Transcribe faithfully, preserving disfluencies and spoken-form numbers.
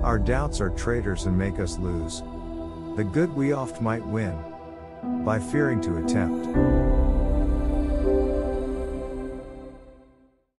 Our doubts are traitors and make us lose the good we oft might win by fearing to attempt.